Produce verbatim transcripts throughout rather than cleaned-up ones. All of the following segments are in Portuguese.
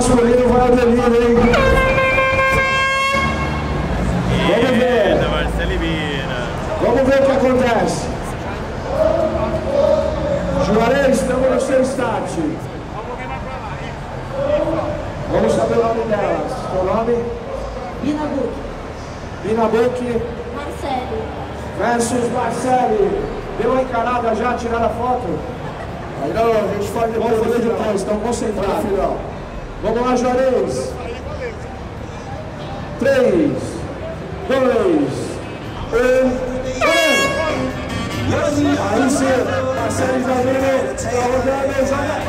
masculino vai aderir, hein? Vamos ver. Vamos ver o que acontece. Juarez, estamos no seu start. Vamos saber o nome delas. Seu nome? Bina Buc. Bina Buc. Marcelo. Versus Marcelo. Deu uma encarada já, tiraram a foto? Aí não, a gente faz depois. Vamos fazer depois, estão concentrados, filhão. Vamos lá, Juarez. Três, dois, um. Aí sim, Marcelo Isabel, tá rodando, joga.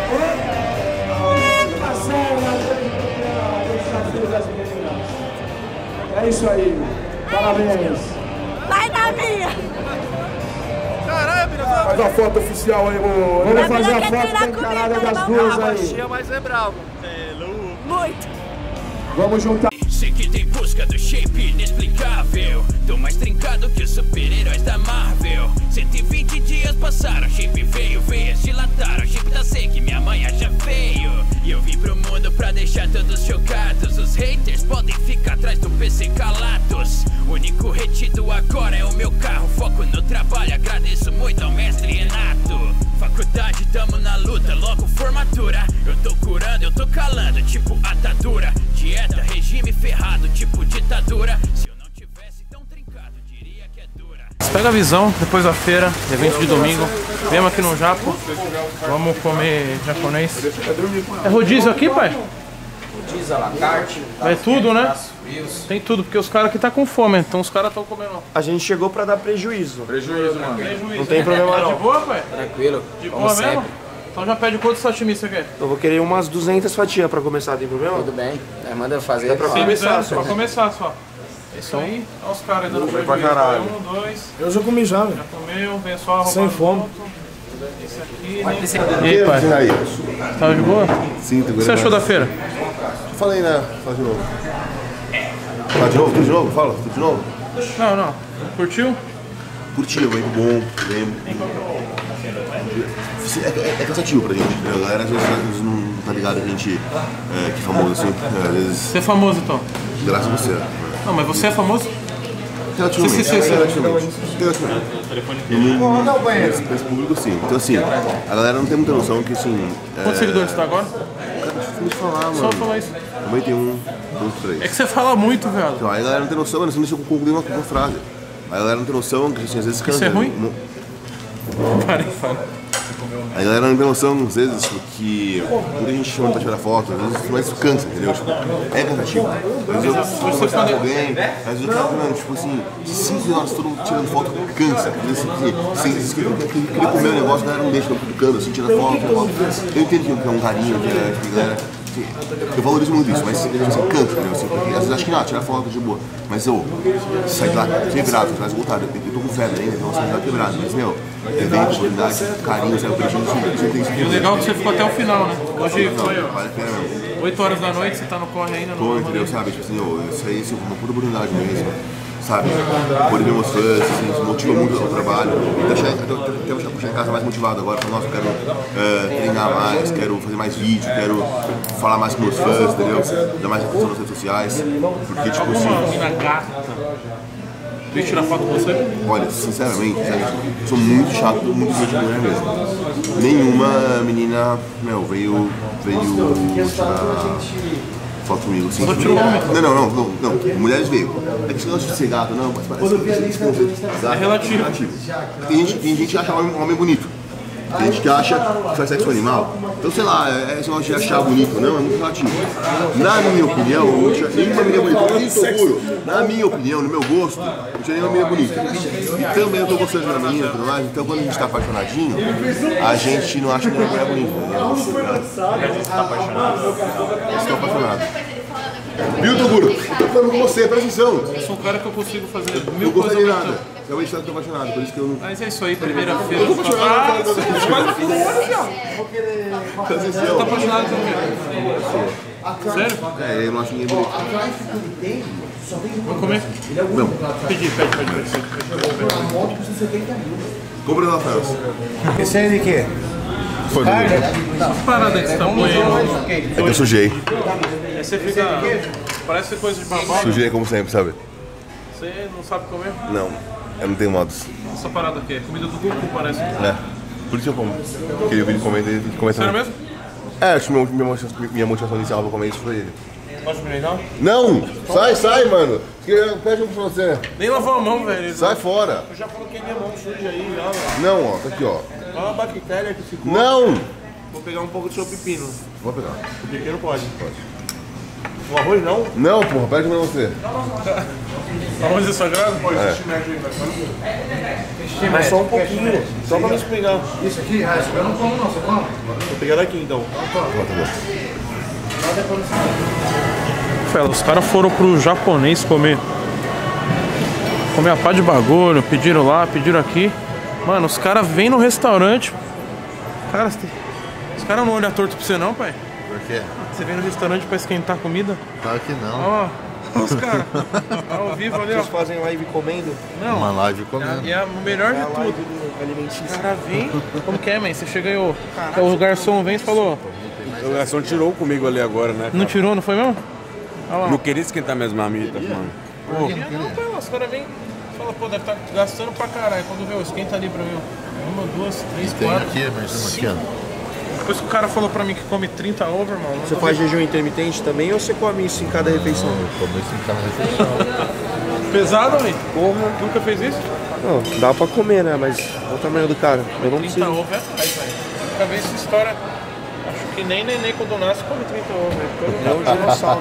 Marcelo, desafio das meninas. É isso aí, parabéns. Vai na minha! Caralho, faz a foto oficial aí, amor. Vamos fazer a foto da encarada das duas aí. Mas é bravo. Muito! Vamos juntar. Sei que tem busca do shape inexplicável. Tô mais trincado que os super-heróis da Marvel. cento e vinte dias passaram, shape veio, veias dilataram. Shape da seca, minha mãe acha feio. E eu vim pro mundo pra deixar todos chocados. Os haters podem ficar atrás do P C calados. O único retido agora é o meu carro. Foco no trabalho, agradeço muito ao mestre Renato. Faculdade, tamo na luta, logo formatura. Eu tô curando, eu tô calando, tipo atadura. Dieta, regime ferrado, tipo ditadura. Se eu não tivesse tão trincado, diria que é dura. Pega a visão, depois da feira, evento de domingo. Viemos aqui no Japo. Vamos comer japonês. É rodízio aqui, pai? Rodízio, à la carte. É tudo, né? Tem tudo, porque os caras aqui tá com fome, então os caras estão comendo. A gente chegou pra dar prejuízo. Prejuízo, mano. Prejuízo. Não tem problema não. De boa, pai? Tranquilo. De como boa sempre. mesmo? Então já pede quantos sashimi você quer? Eu vou querer umas duzentas fatias pra começar, tem problema? Tudo bem. É, manda eu fazer. Dá pra Sim, começar, só. Pra começar só. Isso aí. Olha os caras aí dando prejuízo. pra caralho. Um, dois. Eu já comi já, velho. Já comeu, vem só arrumar. Sem fome. Esse aqui, né? E aí, pai? aí? Tava de boa? Sim, O que você achou da feira? Falei, né? Fala de novo. Fala de novo, tudo de novo? Fala, tudo de novo? Não, não. Curtiu? Curti, muito bom, lembro. É, é, é cansativo pra gente, né? A galera às vezes, às vezes não tá ligado que a gente é, que é famoso assim. É, às vezes, Você é famoso então? graças a você. Não, mas você é famoso? Relativamente. Sim, sim, sim. Relativamente. Relativamente. Nesse, nesse público, sim. Então, assim, a galera não tem muita noção que, assim... Quantos é... seguidores você tá agora? Cara, deixa eu te falar, mano. Só falar isso. noventa e um ponto três. É que você fala muito, velho. Então, aí a galera não tem noção, mano, você não deixa eu concluir uma, uma frase. Aí a galera não tem noção que, assim, às vezes... Isso é ruim? Não... Parei, fala. A galera não tem noção, às vezes, tipo, que muita gente chama pra tirar foto, às vezes mas isso cansa, entendeu? Tipo, é cansativo. Às vezes eu vou conversar com alguém, às vezes eu quero, mano, tipo assim, cinco horas todo mundo tirando foto, cansa. Às vezes assim, às vezes que eu queria comer um negócio, a galera não deixa, eu fico canto, assim, tira foto, foto. Eu entendo que é um carinho, que é, que a galera... Eu valorizo muito isso, mas assim, canto, entendeu? Assim, porque às vezes acho que não, tirar foto de boa. Mas eu saí de lá quebrado, mais voltado. Eu tô com febre ainda, então eu saí de lá quebrado. Mas, meu, evento, qualidade, carinho, sabe? Eu tenho isso. E o legal é que você ficou até o final, né? Hoje Não, foi, ó, vale a pena mesmo. oito horas da noite, você tá no corre ainda. Tô, entendeu? Sabe? Tipo assim, eu, isso aí assim, uma puta oportunidade mesmo. Sabe? Poder ver meus fãs, assim, isso motiva muito o trabalho. Deixar, até eu puxar em casa mais motivado agora. Falar, nossa, eu quero uh, treinar mais, quero fazer mais vídeo, quero falar mais com meus fãs, entendeu? Dar mais atenção nas redes sociais. Porque, tipo assim. Alguma menina gata veio tirar foto com você? Olha, sinceramente, sabe, eu sou muito chato, muito gente mulher mesmo. Nenhuma menina, meu, veio. veio tirar foto comigo, assim. Só tirou homem? Não, não, não, não, não. Mulheres veio. É que esse negócio de ser gato, não, mas parece que esse conceito de gato é relativo. Tem gente, tem gente que acha homem, homem bonito. Tem gente que acha que faz sexo animal. Então, sei lá, é esse negócio de achar bonito, não, é muito relativo. Na minha opinião, eu não tinha nenhuma menina bonita. Eu nem seguro. Na minha opinião, no meu gosto, não tinha nenhuma menina bonita. E também eu tô gostando de uma menina e tudo mais, então quando a gente tá apaixonadinho, a gente não acha nenhuma mulher bonita. A gente tá apaixonado. Eu estou apaixonado. Viu, Toguro? Eu tô falando com você, presta atenção. Eu sou um cara que eu consigo fazer mil Eu coisas gostei de ao mesmo nada. tempo. Realmente eu tô apaixonado, por isso que eu não... Mas é isso aí, primeira-feira. Eu tô apaixonado, Ah, cara. você tá apaixonado também? Sério? É, eu não acho ninguém bonito. Vamos comer? Não. Pedi, pede, pede, pede. Compra na França. Esse aí de quê? Foi, Dudu. Essas paradas que você tá moendo. É que eu sujei. Aí você fica. Parece coisa de babau. Sujei como sempre, sabe? Você não sabe comer? Não, eu não tenho modos. Essa parada aqui é comida do Goku, parece. É, por isso eu como. Queria ouvir ele comendo e começar. Sério mesmo? É, acho que minha, minha, motivação, minha motivação inicial pra comer isso foi ele. Pode comer não? Não! Sai, sai, mano! Pede um pra você. Nem lavou a mão, velho. Sai fora! Eu já coloquei minha mão suja aí, já, velho. Não, ó, tá aqui, ó. Olha a bactéria que ficou. Não! Vou pegar um pouco do seu pepino. Vou pegar. O pequeno pode. Pode. O arroz não? Não, porra, pede pra você. Arroz é sagrado? Pode. É. Mas só um pouquinho. Só pra me explicar. Isso aqui, eu não como não, você come? Vou pegar daqui então. Tá bom. Fela, os caras foram pro japonês comer. Comer a pá de bagulho, pediram lá, pediram aqui. Mano, os caras vêm no restaurante. Cara, os caras não olham torto pra você não, pai? Por quê? Você vem no restaurante pra esquentar a comida? Claro que não. Ó, os caras. Ao vivo ali, ó. Vocês fazem live comendo? Não. Uma live comendo. E é o melhor de tudo. O cara vem. Como que é, mãe? Você chega aí, ô. O garçom vem e falou. O garçom tirou comigo ali agora, né? Não tirou, não foi mesmo? Olha lá. Não queria esquentar minhas marmitas, mano. Pô. Não, pô, os caras vêm e falam, pô, deve estar gastando pra caralho. Quando vê, ó, esquenta ali pra mim, ó. Uma, duas, três, Tem quatro. aqui, mas tem aqui, ó. Depois que o cara falou pra mim que come trinta over, mano. Você faz jejum intermitente também ou você come isso em cada refeição? Eu como isso em cada refeição. Pesado, velho? Porra. Nunca fez isso? Não, dá pra comer, né? Mas olha o tamanho do cara. Eu não trinta preciso. over é atrás, velho. Nunca vi essa história. Acho que nem neném quando nasce come trinta over. É um dinossauro.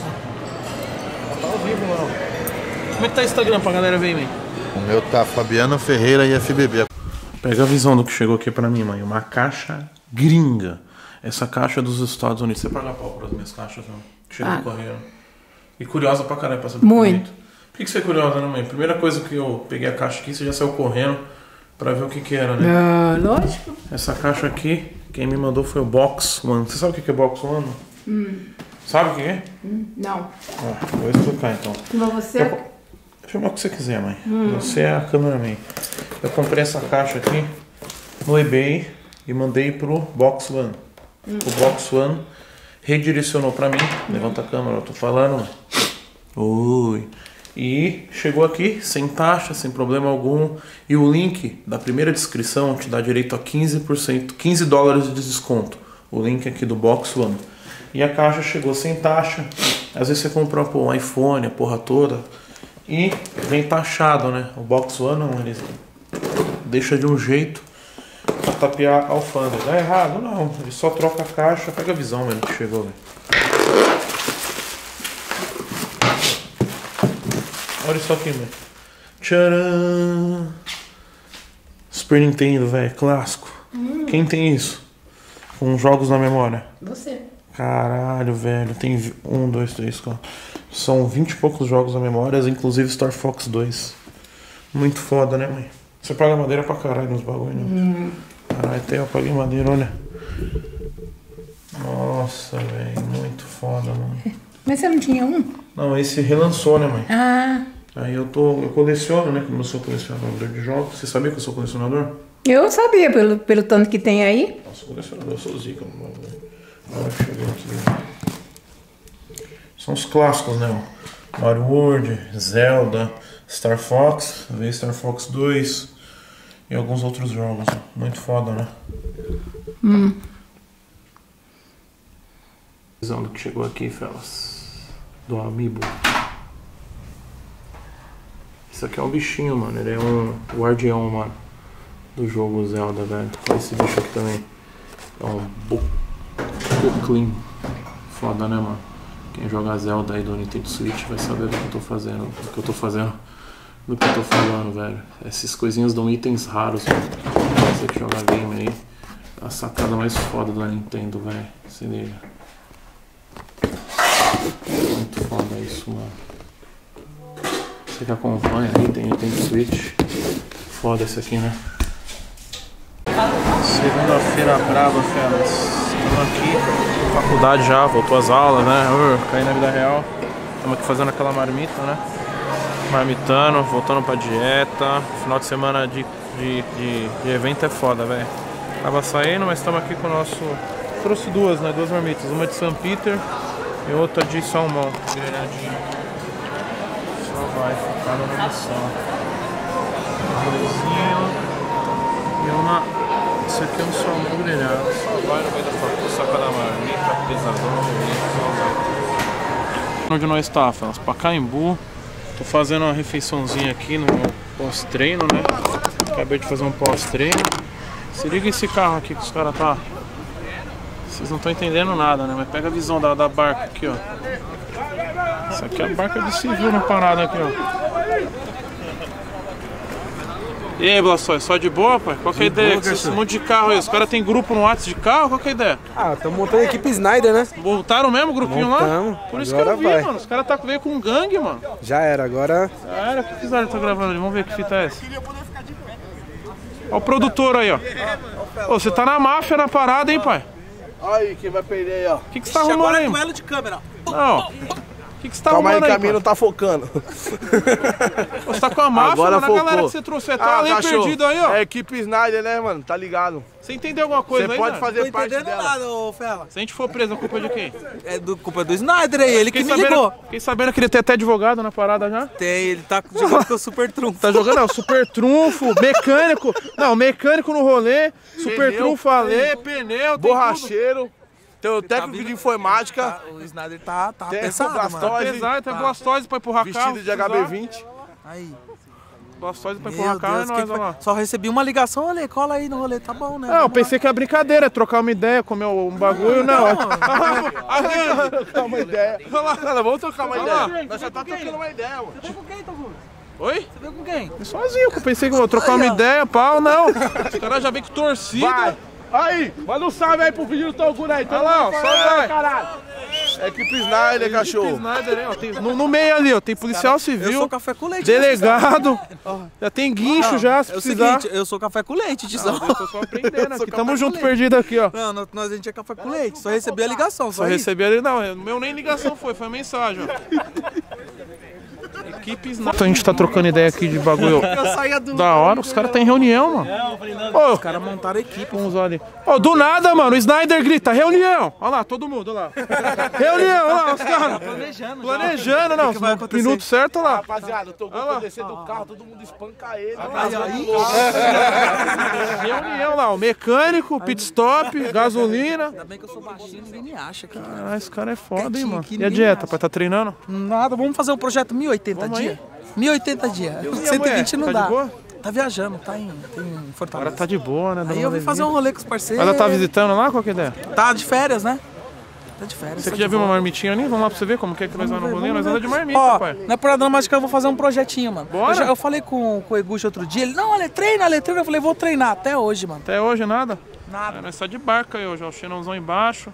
Tá ao vivo, mano. Como é que tá o Instagram pra galera ver, mãe? O meu tá Fabiano Ferreira e F B B. Pega a visão do que chegou aqui pra mim, mãe. Uma caixa gringa. Essa caixa é dos Estados Unidos. Você paga pau para as minhas caixas, não? Chega ah. correndo. E curiosa pra caralho pra saber. Muito. Por que, que você é curiosa, né, mãe? Primeira coisa que eu peguei a caixa aqui, você já saiu correndo pra ver o que que era, né? Ah, lógico. Essa caixa aqui, quem me mandou foi o Box One. Você sabe o que que é Box One? Hum. Sabe o que é? Hum, não. Ah, vou explicar então. Mas você... Eu... Chama o que você quiser, mãe. Hum. Você é a cameraman. Eu comprei essa caixa aqui no eBay e mandei pro Box One. Hum. O Box One redirecionou pra mim. Hum. Levanta a câmera, eu tô falando. Oi. E chegou aqui sem taxa, sem problema algum. E o link da primeira descrição te dá direito a quinze por cento, quinze dólares de desconto. O link aqui do Box One. E a caixa chegou sem taxa. Às vezes você compra pô, um iPhone, a porra toda. E vem taxado, né? O Box One não, ele deixa de um jeito pra tapear a alfândega. Dá errado? Não, ele só troca a caixa. Pega a visão, mano, que chegou, velho. Olha isso aqui, velho. Tcharam! Super Nintendo, velho, clássico. Hum. Quem tem isso? Com jogos na memória? Você. Caralho, velho. Tem um, dois, três, quatro. São vinte e poucos jogos na memória, inclusive Star Fox dois. Muito foda, né, mãe? Você paga madeira pra caralho nos bagulho, né? Hum. Caralho, até eu paguei madeira, olha. Nossa, velho. Muito foda, mano. Mas você não tinha um? Não, esse relançou, né, mãe? Ah. Aí eu tô. Eu coleciono, né? Como eu sou colecionador de jogos. Você sabia que eu sou colecionador? Eu sabia, pelo, pelo tanto que tem aí. Eu sou colecionador, eu sou zica. Agora chegou aqui. São os clássicos, né? Mario World, Zelda, Star Fox, veio Star Fox dois e alguns outros jogos. Muito foda, né? Hum. Visão do que chegou aqui, fellas. Do Amiibo. Isso aqui é um bichinho, mano. Ele é um guardião, mano. Do jogo Zelda, velho. Olha esse bicho aqui também. É um Bucklin. Foda, né, mano? Quem joga Zelda aí do Nintendo Switch vai saber do que eu tô fazendo. Do que eu tô fazendo. Do que eu tô falando, velho. Essas coisinhas dão itens raros, mano. Você que joga game aí. A sacada mais foda da Nintendo, velho. Se liga. Muito foda isso, mano. Você que acompanha aí, tem Nintendo Switch. Foda esse aqui, né? Segunda-feira brava, fellas. Estamos aqui, faculdade já, voltou às aulas, né? Uh, caí na vida real. Estamos aqui fazendo aquela marmita, né? Marmitando, voltando pra dieta. Final de semana de, de, de, de evento é foda, velho. Tava saindo, mas estamos aqui com o nosso... Trouxe duas, né? Duas marmitas. Uma de São Peter e outra de salmão. Grelhadinho. Só vai, focado na missão. Um rolezinho. E uma... Esse aqui é um salmão grelhado. Só vai no meio da faca, saca da marmita, pesadão, só vai. Onde nós estávamos? Pacaembu. Tô fazendo uma refeiçãozinha aqui no pós-treino, né? Acabei de fazer um pós-treino. Se liga esse carro aqui que os caras tá... Vocês não estão entendendo nada, né? Mas pega a visão da, da barca aqui, ó. Essa aqui é a barca de civil na parada aqui, ó. E aí, Blastoise, só de boa, pai? Qual que é a ideia? Boa, esse monte de carro aí, os caras tem grupo no WhatsApp de carro? Qual que é a ideia? Ah, estamos montando a equipe Snyder, né? Voltaram mesmo o grupinho Montamos. lá? Por isso Agora que eu vi, vai. mano. Os caras tá, veio com um gangue, mano. Já era, agora... Já era, o que o Snyder tá gravando ali? Vamos ver que fita é essa. Ó o produtor aí, ó. Ô, você tá na máfia na parada, hein, pai? Aí, quem vai perder aí, ó. O que que você tá arrumando aí? duelo de câmera. Não. O que que você tá Calma aí, arrumando aí, que a minha não tá focando. Você tá com a máfia, Agora mano, a focou. galera que você trouxe, você tá Ah, além cachorro, perdido aí, ó. É equipe Snyder, né, mano? Tá ligado? Você entendeu alguma coisa Você aí, pode né? fazer Não parte entendendo dela. nada, ô Fela. Se a gente for preso, a culpa é de quem? É do culpa do Snyder aí, ele que Fiquei me sabendo, ligou. fiquei sabendo que ele tem até advogado na parada já. Tem, ele tá jogando com o super trunfo. Tá jogando, não, super trunfo, mecânico. Não, mecânico no rolê, super Pneu, trunfo alê, pneu, tem Borracheiro. Tem o técnico vindo- de informática. Tá, o Snyder tá, tá Tem pesado, Blastoise. mano. tudo. Pesado, tem Blastoise pra empurrar carro. Vestido de H B vinte. Aí. Blastoise pra Meu empurrar carro é Deus, quem nóis, foi? olha lá. Só recebi uma ligação, olha, cola aí no rolê, tá bom, né? Não, eu Vamos pensei que era brincadeira, trocar uma ideia, comer um bagulho, não. Trocar uma ideia. Cara, vamos trocar uma Olha lá. ideia. Nós só tá trocando uma ideia, mano. Você veio com quem, Toguro? Oi? Você veio com quem? Sozinho, que eu pensei que eu vou trocar uma ideia, pau, não. Os caras já vem com torcida. Vai. Aí, manda um salve aí pro vídeo do Toguro aí. Olha lá, ó, só vai. Caralho. É equipe Snyder, cachorro. Snyder, hein, ó, tem- no, no meio ali, ó, tem policial Eu civil, sou café com leite. delegado, já tem guincho já, se É o precisar. seguinte, eu sou café com leite, tizão. Eu tô só aprendendo sou aqui, café tamo com junto leite. perdido aqui, ó. Não, nós- nós a gente é café com leite, só recebi a ligação, só, Só isso. recebi ali, não, o meu nem ligação foi, foi mensagem, ó. Equipe Snyder. Então a gente tá trocando ideia aqui de bagulho da hora, os caras tá em reunião, mano. Ô, Os caras montaram a equipe. vamos ali. Ô, do nada, mano, o Snyder grita, reunião! Olha lá, todo mundo, olha lá. Reunião, olha lá, os caras. Planejando. Planejando, não, que vai acontecer? minuto certo, olha lá. Rapaziada, o Toguro vai descer do carro, todo mundo espanca ele. Aí, aí, Reunião lá, o mecânico, pit stop, gasolina. ainda bem que eu sou baixinho, ninguém me acha aqui. Ah, esse cara é foda, hein, Quietinho mano. aqui, E a ninguém dieta, acha. pai, tá treinando? Nada, vamos fazer um projeto mil e oitenta Vamos aí. dias? mil e oitenta dias. cento e vinte não tá dá. de boa? Tá viajando, tá em, tá em Fortaleza. Agora tá de boa, né? dando Aí eu vim uma fazer um levinha. rolê com os parceiros. Ela tá visitando lá? Qual que é a ideia? Tá de férias, né? Tá de férias. Você tá que já de viu uma volta. marmitinha ali? Vamos lá pra você ver como que é que nós vamos no rolê? Vamos Nós ver. andamos de marmita, Ó, pai. na Parada Mágica eu vou fazer um projetinho, mano. Bora. Eu, já- eu falei com, com o Eguchi outro dia, ele, não, Ale, treina, Ale, treina. Eu falei, vou treinar até hoje, mano. Até hoje nada? Nada. É, nós tá de barca aí hoje, ó, o xenãozão embaixo.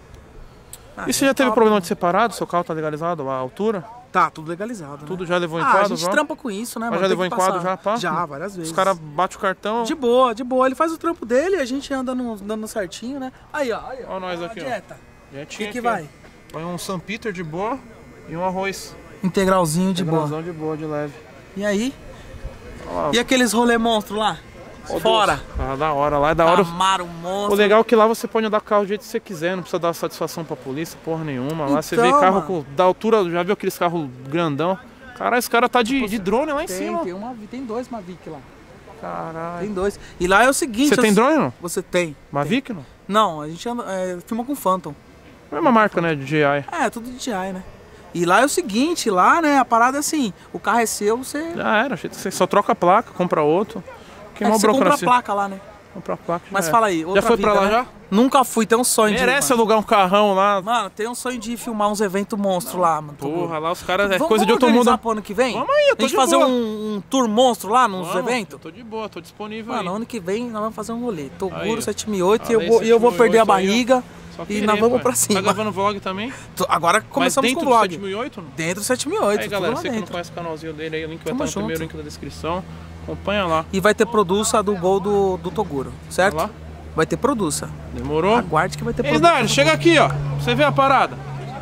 Ah, E você já teve top. problema de separado? Seu carro tá legalizado, a altura? Tá, tudo legalizado, né? Tudo já levou em Ah, a quadro, gente já? trampa com isso, né, Mas mano? já Tem levou que em quadro passar. já, pá? Já, várias vezes. Os caras batem o cartão. De boa, de boa. Ele faz o trampo dele e a gente anda no, dando certinho, né? Aí, ó. Aí, ó. Ó nós a aqui, ó. dieta. Já O tinha que que aqui, ó. vai? Põe um São Peter de boa e um arroz. Integralzinho de boa. Integralzão de boa, de leve. E aí? Olha lá. E aqueles rolê monstro lá? Fora. Ah, da hora, lá é da hora. Amaro, O monstro. legal é que lá você pode andar com o carro do jeito que você quiser, não precisa dar satisfação pra polícia, porra nenhuma. Lá você vê Então, carro mano. com, da altura, já viu aqueles carros grandão? Caralho, esse cara tá de, de drone lá em Tem, cima. tem, uma, tem dois Mavic lá. Caralho. Tem dois. E lá é o seguinte... Você tem eu- drone não? Você tem. Mavic não? Não, a gente anda, é, filma com Phantom. Mesma marca, né, de J I. É, tudo de J I, né? E lá é o seguinte, lá, né, a parada é assim, o carro é seu, você... Já era, você só troca a placa, compra outro. Que é, é uma você compra a burocracia. placa lá, né? Compra a placa. já Mas era. fala aí, outra Já foi pra vida, lá né? já? Nunca fui, tem um sonho Merece de ir, mano. alugar um carrão lá. Mano, tem um sonho de ir filmar uns eventos monstros lá, mano. Porra, lá os caras é Vamos- coisa de vamos outro mundo. organizar pro ano que vem? Vamos aí, eu tô A gente de fazer boa. um, um tour monstro lá nos Vamos, eventos? Tô de boa, tô disponível Mano, aí. ano que vem nós vamos fazer um rolê. Aí, ó. Toguro sete mil e oito e eu Ale, vou, e eu vou sete mil e perder a oito aí, ó. barriga Só e querer, nós vamos pai. pra Tá cima. gravando vlog também? Tô- Agora começamos Mas com dentro o do vlog. sete mil e oito? Não? Dentro do sete mil e oito, Aí tudo galera, lá você que não dentro. conhece o canalzinho dele aí, o link vai Tamo estar no primeiro junto. link da descrição. Acompanha lá. E vai ter produça do gol do, do Toguro, certo? Vai lá. Vai ter produça. Demorou? Aguarde que vai ter Ei, produça. Snyder, chega aqui, ó. Pra você ver a parada.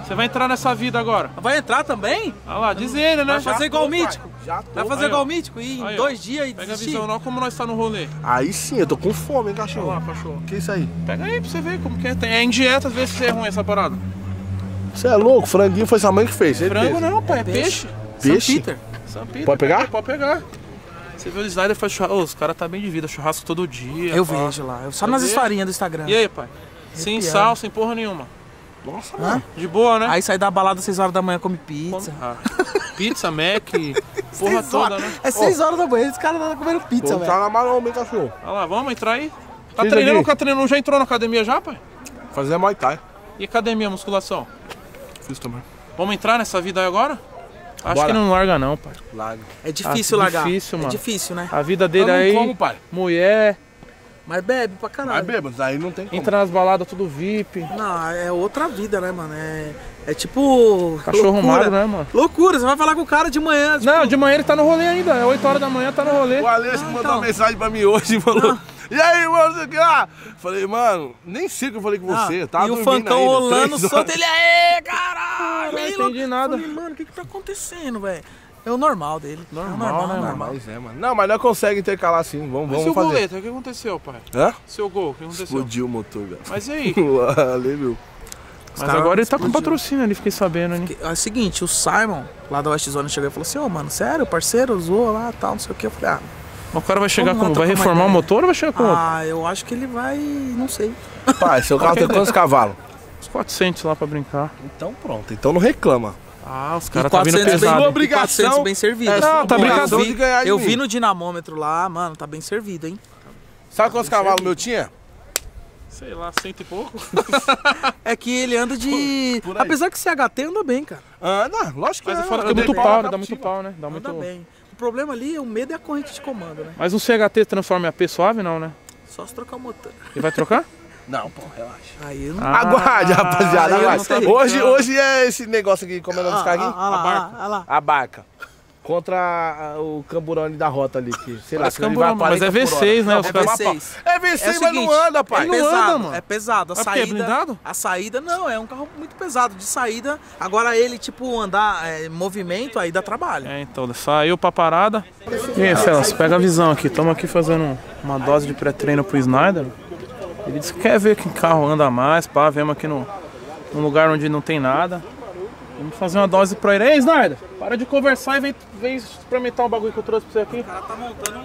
Você vai entrar nessa vida agora? Vai entrar também? Olha lá, diz ele, né? Vai fazer igual o Mítico? Já tô. Vai fazer Aí, igual ó. o Mítico e em Aí, ó. dois dias e Pega a desistir? visão, não como nós tá no rolê. Aí sim, eu tô com fome, hein, cachorro? Olha lá, cachorro. Que isso aí? Pega aí pra você ver como que é. É em dieta, vê se é ruim essa parada. Você é louco? Franguinho foi sua mãe que fez, certeza. Frango não, pai, é peixe. Peixe? São Peter. São Peter. Pode pegar? Pode pegar. Você viu o Snyder faz churrasco. Ô, os caras tá bem de vida, churrasco todo dia. Eu pá. vejo lá, eu só Quer nas ver? historinhas do Instagram. E aí, pai? Sem Arrepiado. sal, sem porra nenhuma. Nossa, Hã? De boa, né? Aí sai da balada às seis horas da manhã, come pizza. Ah, pizza, Mac, porra Seis toda, horas. né? É seis horas da manhã, esse cara tá comendo pizza, Pô, velho. tá na maromba, hein, cachorro? Olha lá, vamos entrar aí. Tá Fiz treinando, aqui. tá treinando, já entrou na academia já, pai? Fazer Muay Thai. E academia, musculação? Fiz também. Vamos entrar nessa vida aí agora? Acho Bora. que não larga não, pai. Larga. É difícil Ah, largar. difícil, mano. É difícil, né? A vida dele Eu não aí, como, pai. mulher, Mas bebe pra caralho. Mas bêbado, aí não tem como. entra nas baladas tudo V I P. Não, é outra vida, né, mano? É, é tipo. Cachorro loucura. magro, né, mano? Loucura, você vai falar com o cara de manhã. Tipo, Não, de manhã ele tá no rolê ainda. É oito horas da manhã, tá no rolê. O Alex Ah, mandou então. uma mensagem pra mim hoje e falou: E aí, mano, não sei o que lá? Falei, mano, nem sei o que eu falei com ah, você. Tava e o dormindo funkão ainda, rolando, três solto horas. ele aê, caralho! Não Aí, entendi louco. nada. Falei, mano, o que que tá acontecendo, velho? É o normal dele. Normal, é o normal, né, normal. Mas é, mano. Não, mas nós conseguimos intercalar assim. Vamos, E vamos seu fazer. goleta, o que aconteceu, pai? Hã? Seu gol, o que aconteceu? Explodiu o motor, velho. Mas e aí? Ali, meu. Mas caras agora ele tá com explodiu. patrocínio ali, fiquei sabendo, né? É o seguinte, o Simon, lá da West Zone, chegou e falou assim, ô, mano, sério, parceiro, zoou lá e tal, não sei o que. Eu falei, ah, O cara vai chegar Vamos lá como? Vai trocar uma reformar o ideia. motor ou vai chegar com outro? ah, eu acho que ele vai, não sei. Pai, seu carro tem quantos cavalos? Uns quatrocentos lá pra brincar. Então pronto, então não reclama. Ah, os E caras tá vindo quatrocentos bem, pesado. obrigação. quatrocentos bem servido. É, Não, tá Eu brincando vi- de ganhar de Eu mim. vi no dinamômetro lá, mano, tá bem servido, hein? Sabe quantos cavalos meu tinha? Sei lá, cento e pouco. É que ele anda de... Por aí. Apesar que C H T anda bem, cara. Anda, lógico que Mas é. fora que Eu dá muito dei pau, pau, né? Dá dá muito possível. pau, né? Dá muito... Anda bem. O problema ali, o medo é a corrente de comando, né? Mas um C H T transforma em A P suave, não, né? Só se trocar o motor. E vai trocar? Não, pô, relaxa. Aí eu não... Ah, Aguarde, rapaziada, eu não aguarde. sei. Hoje, hoje é esse negócio aqui, como é o nome dos carguinhos? Ah, ah, lá, ah, lá. A barca. Contra a- o camburão da rota ali, que sei lá, Parece que ele camburão, vai mas é quarenta V por seis, hora. né? Não, Os é caras- V seis. É V seis, mas não anda, pai. É Não pesado, anda, mano. é pesado. A Mas porque é saída, blindado? a saída não, é um carro muito pesado de saída. Agora ele, tipo, andar é, em movimento, aí dá trabalho. É, então, saiu pra parada. E aí, Celso, pega a visão aqui. Estamos aqui fazendo uma dose de pré-treino pro Snyder. Ele disse que quer ver que carro anda mais, pá. Vemos aqui no, num lugar onde não tem nada. Vamos fazer uma dose pra ele. Ei, Snyder, para de conversar e vem, vem experimentar o bagulho que eu trouxe pra você aqui. O cara tá montando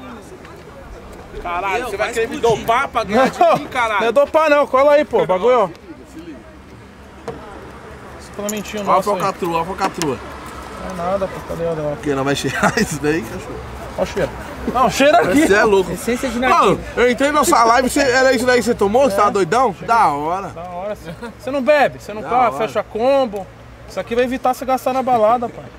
um... Caralho, Meu, você vai vai querer me explodir. dopar pra ganhar de mim, caralho? Não é dopar não, cola aí, pô. Bagulho, ó. Suplementinho Olha a nosso aí. focatrua, olha a focatrua. Não é nada, pô. Cadê o Porque não vai cheirar isso daí, cachorro. Olha o cheiro. Não, cheira aqui. Você é louco. Essência de Mano, narguilha. eu entrei na sua live, você, era isso daí que você tomou? Você tava doidão? Da hora. Da hora. Você- Você não bebe, você não Da pá, hora. fecha combo. Isso aqui vai evitar você gastar na balada, pai.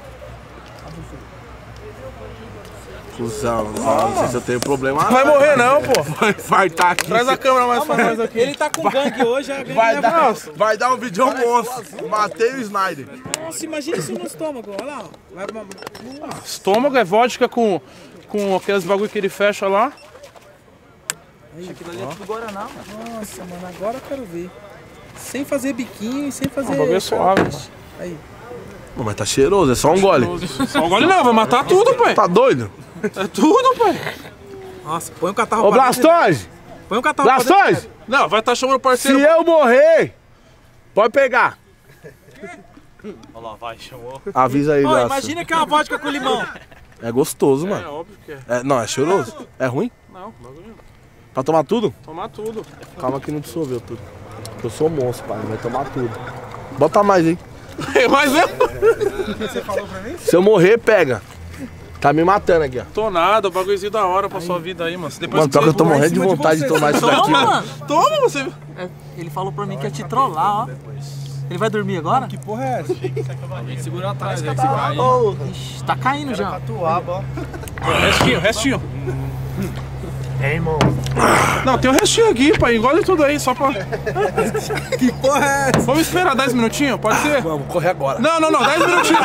Cusão, não sei se eu tenho problema. Não vai morrer não, pô. Vai infartar aqui. Traz a câmera mais pra nós aqui. Ele tá com gangue hoje, a gangue Vai leva- dar, vai dar um vídeo monstro. Matei o Snyder. Nossa, imagina isso no estômago, olha lá. ó. Vai... Estômago é vodka com, com aqueles bagulho que ele fecha lá. Aquilo ali é tudo Guaraná, mano. Nossa, mano, agora eu quero ver. Sem fazer biquinho e sem fazer... O bagulho é suave, mano. Aí. Pô, mas tá cheiroso, é só um gole. Só o gole não, vai matar tudo, pai. Tá doido? É tudo, pai. Nossa, põe o catarro Ô, pra dentro. Blastoise! Põe o catarro pra dentro. Blastoise! Não, vai estar chamando o parceiro. Se eu morrer, pode pegar. Olha lá, vai, chamou. Avisa aí, Ó, Blasto. imagina que é uma vodka com limão. É gostoso, É mano. óbvio que é. É, não, é cheiroso. É ruim? Não, bagulho. Pra tomar tudo? Tomar tudo. Calma que não dissolveu tudo. Eu sou monstro, pai. Vai tomar tudo. Bota mais, hein? Mas eu Se eu morrer, pega. Tá me matando aqui, ó. tô nada, o bagulhozinho da hora pra sua vida aí, mano. Depois Mano, pior que eu tô você- morrendo de vontade de tomar isso daqui, Toma, mano. mano. Toma, você. É, ele falou pra mim que ia te trollar, ó. Ele vai dormir agora? Que Porra é essa? Segura atrás, tá, oh, ixi, tá caindo já. Restinho, restinho. É, irmão. Não, tem um restinho aqui, pai. Engole tudo aí, só pra. Que porra é essa? Vamos esperar dez minutinhos? Pode ser? Vamos, correr agora. Não, não, não, dez minutinhos.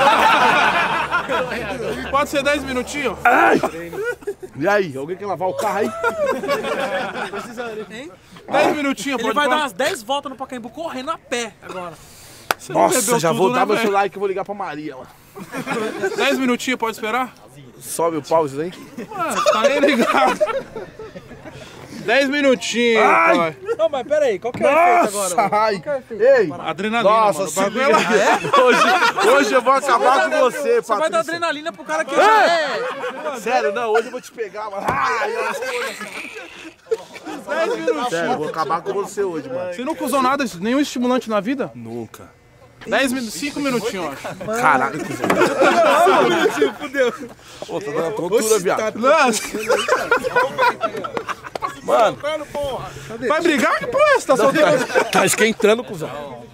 Pode ser dez minutinhos? E aí, alguém quer lavar o carro aí? Hein? dez minutinhos, Ele pode vai pôr? dar umas dez voltas no Pacaembu correndo a pé agora. Nossa, já tudo, vou né, dar meu velho? celular que eu vou ligar pra Maria, mano. Dez minutinhos, pode esperar? Sobe o pause aí. Mano, tá nem ligado. Dez minutinhos, Ai. pai. Não, mas pera aí, qual que é o efeito Nossa, agora? ai. Qual que é o efeito? Ei. Adrenalina, Nossa, mano. O bagulho segura é- aí. Hoje, hoje eu vou acabar com você, Você vai dar Patrícia. adrenalina pro cara que já é. Sério, não, hoje eu vou te pegar, mano. Ai, Dez minutinhos. sério, eu vou acabar com você hoje, mano. Você nunca usou nada, nenhum estimulante na vida? Nunca. Dez minutos, cinco minutinhos, eu acho. Caralho, cuzão. Um minutinho, fudeu. Pô, tá dando tontura, viado. Nossa. Mano, Vai brigar? Que porra é essa? Tá solteiro? tá esquentando, cuzão.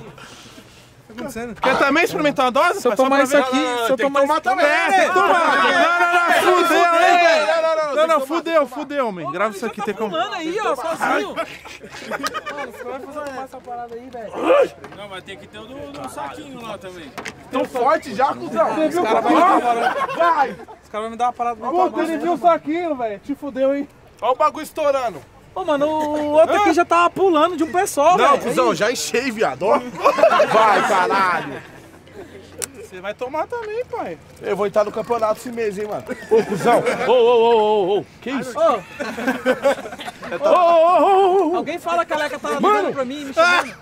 Quer também experimentar a dose? Se eu pai? Só tomar pra isso ver. aqui, se eu tem que tomar tomar isso também. É, tem que tomar. Não, não, não, fudeu, hein, velho? Não, não, Não, não, fudeu, fudeu, man. Grava isso aqui, tem como. Mano, aí, ó, sozinho. Mano, você vai fazer essa parada aí, velho. Não, mas tem que ter o do, do saquinho lá também. Tão forte já, cuzão. Você viu o cara vai me dar uma parada? Vai. Os caras vão me dar uma parada bem Pô, ele viu o saquinho, velho. Te fudeu, hein? Olha o bagulho estourando. Ô, mano, o outro aqui já tava pulando de um pé só, velho. Não, cuzão, já enchei, viado. Ó. Vai, caralho. Você vai tomar também, pai. Eu vou entrar no campeonato esse mês, hein, mano. Ô, cuzão. Ô, ô, ô, ô, ô. Que isso? Ô, Ô, ô, ô, ô. alguém fala que a Leca tá ligando pra mim, me chamando.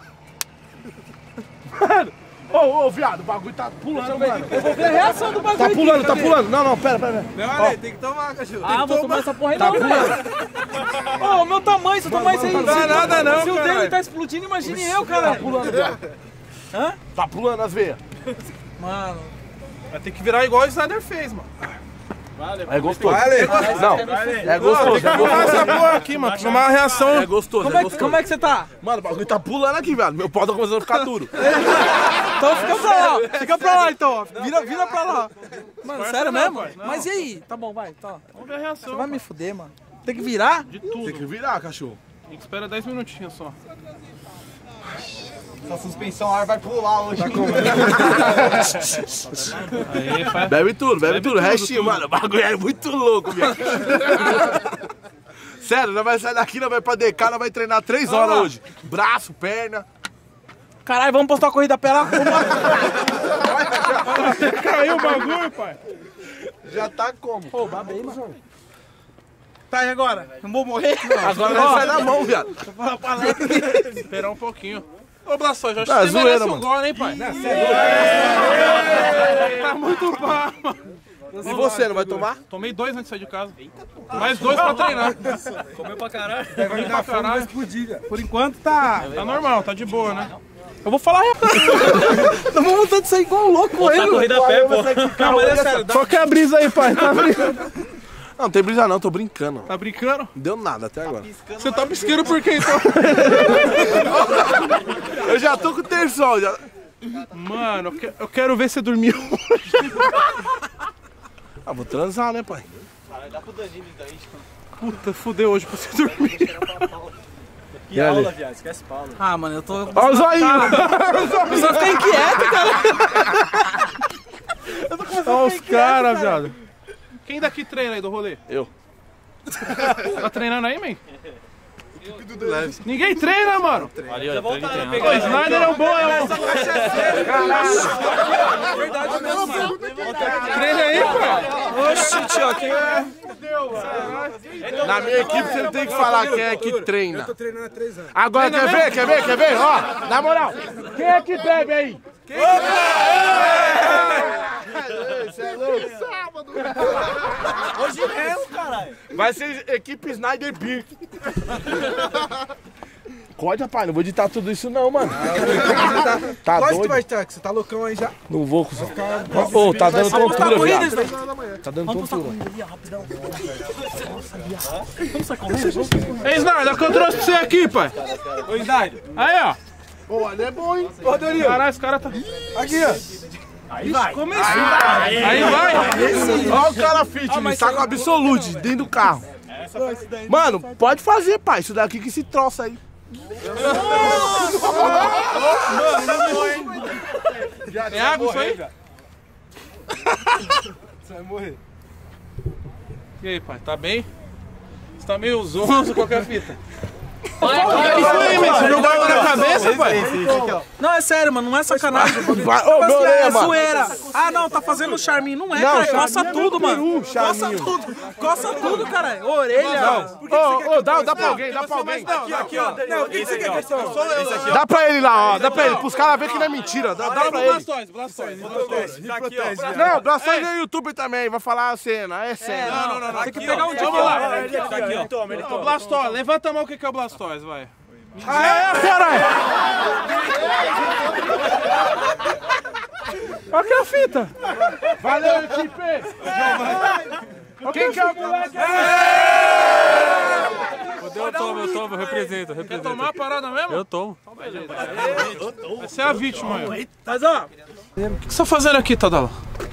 Mano. Ô, ô, viado, o bagulho tá pulando, mano. Eu vou ver a reação do bagulho Tá aqui, pulando, tá cadê? pulando. Não, não, pera, pera. Não, Ale, tem que tomar, cachorro. Ah, vou tomar essa porra aí Tá não, velho. Ô, o meu tamanho, se eu tomar isso aí... Não dá se- nada não, Se o caralho. dele tá explodindo, imagine eu, cara. Tá pulando, viado. Hã? Tá pulando as veias. Mano... Vai ter que virar igual o Snyder fez, mano. É gostoso. Não, é Tem gostoso. que É tomar essa gostoso. porra aqui, mano. Tomar uma reação. É gostoso, Como é é, que, gostoso. como é que você tá? Mano, o bagulho tá pulando aqui, viado. Meu pau tá começando a ficar duro. Então fica pra lá, fica pra lá então, ó. Vira, vira pra lá. Mano, sério não, mesmo? pai, não. Mas e aí? Tá bom, vai, tá. Vamos ver a reação. Você vai me fuder, mano. Tem que virar? De tudo. Tem que virar, cachorro. A gente espera dez minutinhos só. Essa suspensão ar vai pular hoje. Aí, faz... Bebe tudo, bebe, Bebe tudo. tudo, Restinho, tudo. mano. O bagulho é muito louco, viado. Sério, nós vai sair daqui, nós vai pra D K, nós vai treinar três horas lá. hoje. Braço, perna. Caralho, vamos postar uma corrida a pé lá? Caiu o bagulho, pai. Já tá como? Pô, babei, mano. Tá, e agora? Não vou morrer? Agora vai sair da mão, viado. Esperar um pouquinho. Ô, Blaçóis, eu acho Ah, que você zoeira, merece um mano. gol, hein, pai? Tá muito pá, mano. E você, não vai tomar? Tomei dois antes de sair de casa. Mais dois pra treinar. Comeu pra caralho. Comi pra caralho. Por enquanto tá, tá normal, tá de boa, né? Eu vou falar rápido. Nós vamos voltando isso aí igual um louco com ele. corrida a pé, pô. Não, mas é sério. dá- Qual que é a brisa aí, pai? Tá brincando? Não, não tem brisa não, tô brincando. Tá brincando? Não deu nada até agora. Você tá piscando por quê, então? Eu já tô com o terçol, já. Mano, eu que- eu quero ver você dormir hoje. Ah, vou transar, né, pai? Puta, fudeu hoje pra você dormir. Que aula, viado. Esquece Paulo. Ah, mano, eu tô... Olha o zoinho! Só fica inquieto, cara. Olha os caras, viado. Quem daqui treina aí do rolê? Eu. Tá treinando aí, man? Ninguém treina, mano. Já volta lá O Snyder é um bom, é um... Verdade mesmo, mano. Treina aí, pô. Oxi, tio, quem é? Na minha equipe você tem que falar quem é que treina. Eu tô treinando há três anos. Agora quer ver, quer ver, quer ver? Ó, na moral, quem é que bebe aí? Você é louco? Hoje mesmo, caralho. Vai ser equipe Snyder Beer. Pode, rapaz, não vou editar tudo isso não, mano. Tá Lógico que doido? vai estar, que você tá loucão aí já. Não vou, cuzão. Ô, tá dando tontura, corrida, viado. Snyder. Tá dando tontura. Ei, Snyder, olha o que eu trouxe pra você aqui, pai. Ô, Snyder. Aí, ó. Pô, ali é bom, hein? Ô, Dorinho. Caralho, esse cara tá... Aqui, ó. Aí vai. Começou. Aí vai. Olha o cara fitness, tá com Absolute dentro do carro. Mano, pode fazer, pai. Isso daqui que se troça aí. É água isso aí? Você vai morrer. E aí, pai, tá bem? Você tá meio zonzo, qualquer fita. Você jogou água na cabeça, pai? Não, é sério, mano, não é sacanagem. Vai, ô, meu é orelha, mano. zoeira. Ah, não, tá fazendo charminho. Não é, Não, cara. charminho Coça é tudo, meu mano. peru, Coça charminho. tudo. Coça tudo, caralho. Orelha. Ô, ô, dá, dá pra alguém, dá pra alguém. Não, aqui, ó. Não, o que você quer que eu sou? Dá pra ele lá, ó. Dá pra ele, pros caras verem que não é mentira. Dá, dá pra ele. Blastões, Blastões. Não, Blastões é youtuber também, vai falar a cena, é cena. Não, não, não. Tem que pegar um dia. Vamos lá. Aqui, ó. Blastoise, levanta a mão o que é o Blastoise, vai. Ah, é, caralho! Olha aqui a fita! Valeu, equipe! Quem que é o moleque? Eu tomo, eu tomo, eu represento, eu represento. Quer tomar a parada mesmo? Eu tomo. Você é a vítima, aí. Tadala! O que você tá fazendo aqui, Tadala?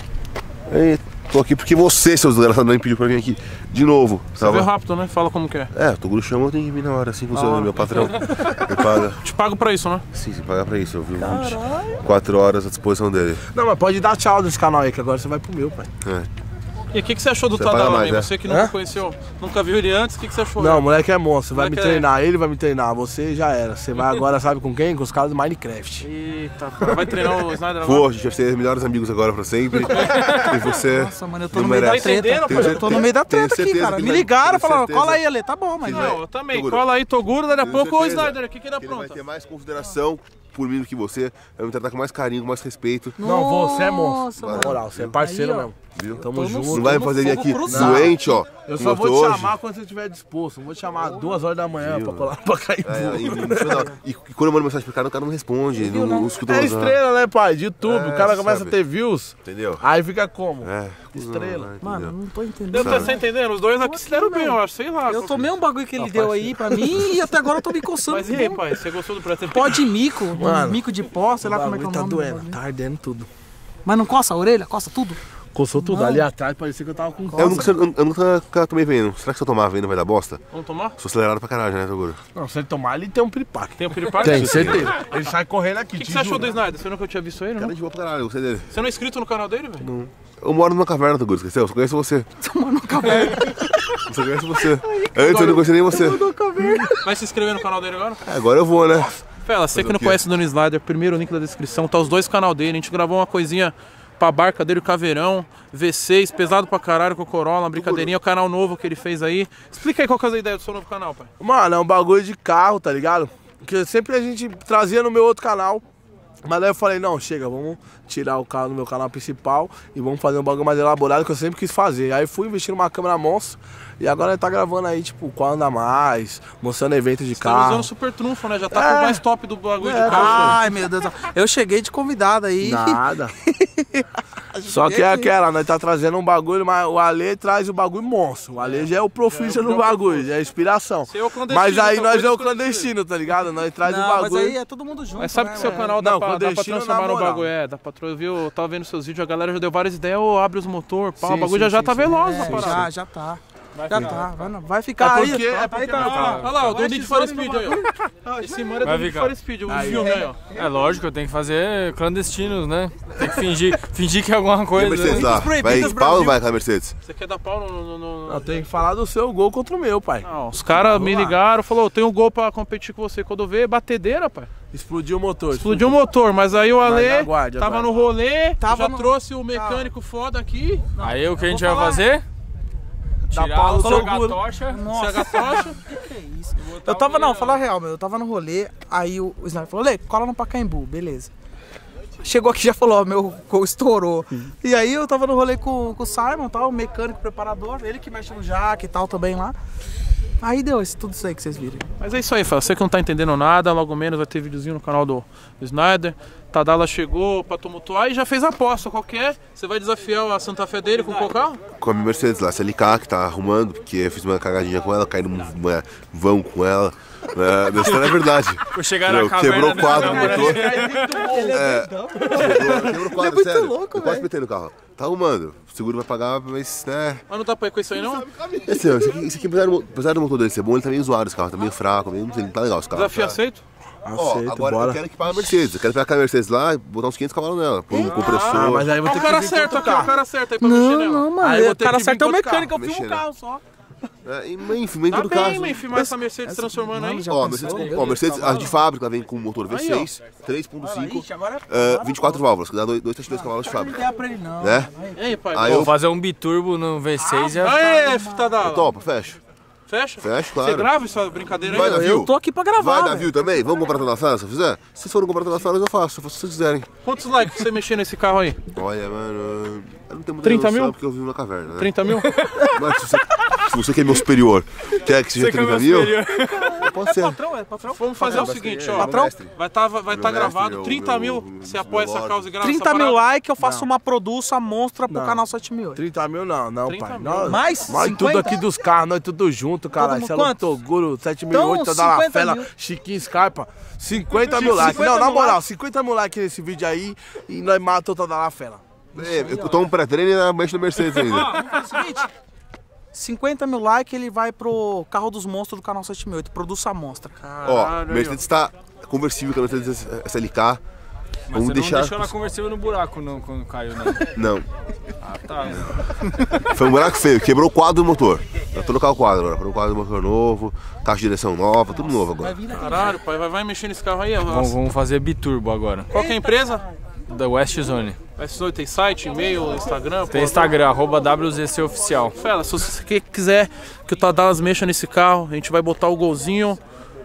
Ei, tô aqui porque você, seus desgraçados, me pediu pra vir aqui de novo. Você veio rápido, né? Fala como que é. É, o Toguro chamou, eu tenho que vir na hora, assim funciona, ah, meu patrão. Me paga. Te pago pra isso, né? Sim, sim, paga pra isso. Eu vi vinte e quatro horas à disposição dele. Não, mas pode dar tchau nesse canal aí, que agora você vai pro meu, pai. É. E o que, que você achou do Você Tadala, mais, amigo? né? Você que nunca Hã? conheceu, nunca viu ele antes, o que, que você achou? Não, o moleque é monstro, vai me Moleque é- treinar, ele vai me treinar, você já era. Você vai agora, sabe com quem? Com os caras do Minecraft. Eita, cara. Vai treinar o Snyder agora? Pô, a gente vai ser melhores amigos agora pra sempre. E você. Nossa, mano, eu tô não no meio da merece. treta. Tenho Eu tô no meio da tenho treta aqui, certeza cara. que Me vai- ligaram, tenho falaram, certeza. cola aí, Ale. Tá bom, mas... Não, eu também. Toguro. Cola aí, Toguro, daqui a Tenho pouco o certeza Snyder aqui que dá que ele vai pronta. ter mais consideração por mim do que você. Vai me tratar com mais carinho, com mais respeito. Não, você é monstro. Nossa, Na moral, você é parceiro Aí, ó. mesmo. Viu? Tamo junto. Não vai me fazer vir aqui cruzado. doente, ó. Eu como só vou tô te hoje. chamar quando você estiver disposto. Não vou te chamar duas horas da manhã pra colar pra cair. É, e, e, e quando eu mando mensagem pro cara, o cara não responde. Ele não, não escuta É mais estrela, né, pai? De YouTube. É, o cara começa sabe. a ter views. Entendeu? Aí fica como? É. Estrela. Não, Mano, entendeu? não tô entendendo. Deu pra você entendendo? Os dois aqui se deram bem, eu acho. Sei lá. Eu tomei um bagulho que ele deu aí pra mim e até agora eu tô me coçando. Mas e aí, pai? Você gostou do prato? Pó de mico, Mano, mico de pó, sei lá como é que é o tá nome. do doendo, bagulho. tá ardendo tudo. Mas não coça a orelha? Coça tudo? Coçou tudo. Não. Ali atrás parecia que eu tava com Eu nunca, eu, eu nunca tomei veneno. Será que se eu tomar veneno vai dar bosta? Vamos tomar? Sou acelerado pra caralho, né, Toguro? Não, se ele tomar, ele tem um piripaque. Tem um piripaque? Tem, certeza. Ele sai correndo aqui. O que, que te você achou juro. do Snyder? Você nunca tinha visto ele, não? Cara de boa pra caralho, eu gostei dele. Você não é inscrito no canal dele, velho? Não. Eu moro numa caverna, Toguro, esqueceu? Eu só conheço você. Você mora numa caverna. Eu só conheço você. Antes eu não conhecia nem você. Vai se inscrever no canal dele agora? É, agora eu vou, né? Fela, você que não o quê? conhece o Dona Snyder, primeiro link da descrição, tá os dois canal dele. A gente gravou uma coisinha pra barca dele, o Caveirão, V seis, pesado pra caralho com o Corolla, uma brincadeirinha, o canal novo que ele fez aí. Explica aí qual que é a ideia do seu novo canal, pai. Mano, é um bagulho de carro, tá ligado? Que sempre a gente trazia no meu outro canal. Mas daí eu falei, não, chega, vamos tirar o carro do meu canal principal e vamos fazer um bagulho mais elaborado que eu sempre quis fazer. Aí fui investir numa câmera monstro e agora ele tá gravando aí, tipo, qual anda mais, mostrando eventos de Você tá carro. usando super trunfo, né? Já tá É. com o mais top do bagulho É, de carro. Ai, meu Deus do céu. Eu cheguei de convidado aí. Nada. Só que é aquela, nós tá trazendo um bagulho, mas o Ale traz o bagulho monstro. O Ale já é o profissa no bagulho, já é a inspiração. Você é o clandestino, Mas aí então, nós por é o isso que eu clandestino, tá ligado? Nós traz o Não, mas bagulho. aí é todo mundo junto. Mas sabe né, que seu velho? canal dá, Não, pra, dá pra clandestino transformar na no moral. bagulho, é, dá pra tra- eu vi, eu tava vendo seus vídeos, a galera já deu várias ideias, ô, abre os motor, pá, o Sim, bagulho sim, já já sim, tá sim. veloz na É, parada. já, já tá. Já tá, vai, não- vai ficar É aí. porque- é aí porque tá, meu tá. carro- Olha lá, o do Need for Speed aí, ó. Esse mano é do Vai Need ficar. for Speed, o Aí. filme aí, ó. É lógico, eu tenho que fazer clandestinos, né? Tem que fingir, fingir que é alguma E a coisa. Mercedes né? lá? Vai em pau ou vai com a Mercedes? Você quer dar pau no... no, no- Não, tem que falar do seu gol contra o meu, pai. Não, os caras me ligaram, falou, tem um gol pra competir com você. Quando eu ver, batedeira, pai. Explodiu o motor. Explodiu o motor, mas aí o Ale Mas aguarde, tava aguarde. no rolê, Tava já no- trouxe o mecânico foda aqui. Aí o que a gente Vou vai falar. fazer? Dá Tirar pau o no seu seu C H gol. tocha. Nossa. C H tocha. Que é isso? Eu tava, não, falar a real, meu. Eu tava no rolê, aí o, o Sniper falou, Lê, cola no Pacaembu, beleza. Chegou aqui e já falou, ó, meu gol estourou. E aí eu tava no rolê com, com o Simon, tal, o mecânico preparador, ele que mexe no jaque e tal também lá. Aí deu esse, tudo isso aí que vocês viram. Mas é isso aí, Fala. Você que não tá entendendo nada, logo menos vai ter videozinho no canal do, do Snyder. Tadala chegou pra tumultuar e já fez a aposta qualquer. Você vai desafiar a Santa Fé dele com qual carro? Com a minha Mercedes lá, C L K, que tá arrumando, porque eu fiz uma cagadinha com ela, caí num uma vão com ela. Né? Isso não é verdade. Por chegar na Meu, caverna, quebrou o né? quadro do Não, motor. Ele É, quebrou, quebrou o quadro, muito sério. louco, eu quase velho. petei no carro. Tá arrumando. O seguro vai pagar, mas, né... Mas não dá pra ir com isso aí, não? Esse, esse aqui, esse aqui apesar, do, apesar do motor dele ser bom, ele tá meio zoado esse carro, tá meio fraco, meio, não sei, não tá legal esse carro. Desafio tá? aceito? Ó, Aceito, agora bora. eu quero equipar a Mercedes. Eu quero pegar a Mercedes lá e botar uns quinhentos cavalos nela. Pôr um compressor. Ah, mas aí eu vou Ó, ter o que cara vir certo com aqui, outro ó, o carro. cara certo aí pra mexer Não, nela. não, mano. Aí eu vou O ter cara que vir certo é o com outro mecânico, eu carro, filmo o mexer, né? carro só. É, enfim, mas em Tá todo bem, caso. mas filmar essa Mercedes transformando aí. Ó, Mercedes, ó, Mercedes, a de fábrica vem com motor V seis, três ponto cinco, uh, vinte e quatro válvulas, que dá dois vírgula dois cavalos de fábrica. Não pra ele não. Né? Ei, pai. Aí Vou eu... fazer um biturbo no V seis e ia Aê, Tadala. Topa, fecha. Fecha? Fecha, claro. Você grava essa brincadeira Vai aí? dar view? Eu tô aqui pra gravar, Vai dar velho. view também? Vamos comprar toda a férias se eu fizer? Se vocês forem comprar toda a férias, eu faço, se vocês quiserem. Quantos likes você mexer nesse carro aí? Olha, mano, eu não tenho muita trinta noção mil? porque eu vivo na caverna, né? trinta mil? Mas se você, se você que é meu superior, quer que seja Você que é trinta meu mil? superior. Pode ser. Patrão, é patrão. Vamos fazer o seguinte, ó. Patrão? Vai estar vai tá Meu mestre, gravado meu- trinta mil. meu- Você apoia essa causa e grava trinta essa mil parada. likes, eu faço uma produção monstra pro Não. canal sete mil e oito. trinta mil não, não, trinta pai. mil. Não. Mais? Nós tudo cinquenta? aqui dos carros, nós tudo junto, caralho. mundo Você é louco, quantos? Toguro, sete mil e Então, oito, da cinquenta Lafela, mil. Chiquinho Scarpa. cinquenta mil likes. cinquenta Não, na mil moral, likes. cinquenta mil likes nesse vídeo aí e nós matamos toda a Lafela. É, eu tomo um pré-treino e mexo no Mercedes ainda. Ó, vamos fazer o seguinte. cinquenta mil likes, ele vai pro carro dos monstros do canal sete mil e oito. Produça a monstra. Ó, Caralho, aí, Mercedes está conversível com a Mercedes S L K. Mas Vamos você deixar. não deixou na conversível no buraco não, quando caiu, né? Não, Ah, tá. foi um buraco feio, quebrou o quadro do motor. Vai trocar o quadro agora, foi um quadro do motor novo, caixa de direção nova, tudo novo agora. Caralho, pai, vai, vai mexer nesse carro aí. ó. Vamos, vamos fazer biturbo agora. Qual que é a empresa? Da West Zone. S oito tem site, e-mail, Instagram? Tem pô, Instagram, arroba W Z C Oficial. Fela, se você que- quiser que o Tadalas mexa nesse carro, a gente vai botar o golzinho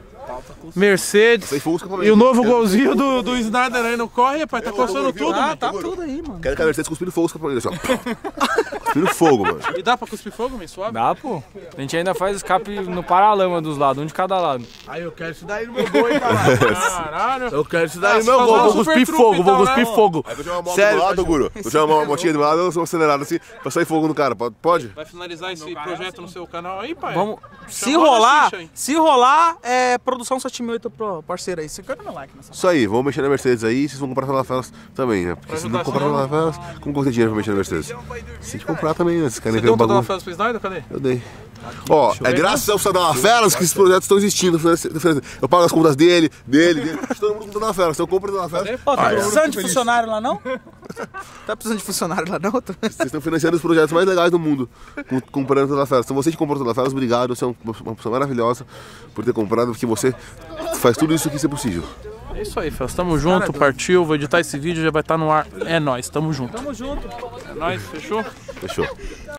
Mercedes Sem fogo, escapamento. e o novo golzinho do, do Snyder aí no corre, pai, tá coçando tudo, Ah, mano. tá tudo aí, mano. Quero que a Mercedes cuspire fogo, escapamento, assim, ó. Cuspire fogo, mano. E dá pra cuspir fogo, meio suave? Dá, pô. A gente ainda faz escape no paralama dos lados, um de cada lado. Aí eu quero isso daí no meu gol, hein, caralho. Caralho. Eu quero isso daí Ah, no você meu faz gol, uma vou super cuspir truque, fogo, vou então, cuspir né? fogo. Aí eu jogo uma moto Sério, do lado, Guru. Eu jogo uma motinha do lado, eu sou acelerado assim, pra sair fogo no cara. Pode? Pode? Vai finalizar esse projeto no seu canal aí, pai? Vamos. Se Chamou na rolar, ficha aí. se rolar, é produção sete mil e oito pro parceiro aí. cinquenta mil likes nessa. Isso aí, vamos mexer na Mercedes aí, vocês vão comprar pela Felas também, né? Porque se não comprar pela Felas, como vou ter dinheiro pra mexer na Mercedes? Se a gente comprar também, né? Vocês querem Você ver deu o um Tadala bagulho? Felas pro Snyder? Cadê? Eu dei. Ó, é graças ao Tadala Felas que esses projetos estão existindo. Eu pago as contas dele, dele, dele. Todo mundo com Tadala Felas. Então compra Tadala Felas. Pô, tá Ah, é. precisando de funcionário lá não? Tá precisando de funcionário lá não? Vocês estão financiando os projetos mais legais do mundo, com- comprando Tadala Felas. Então você que comprou Tadala Felas, obrigado. Você é uma pessoa maravilhosa por ter comprado, porque você faz tudo isso aqui ser possível. É isso aí, Felas. Tamo junto, partiu. Vou editar esse vídeo, já vai estar no ar. É nóis, tamo junto. Tamo junto. É nóis, fechou? Fechou.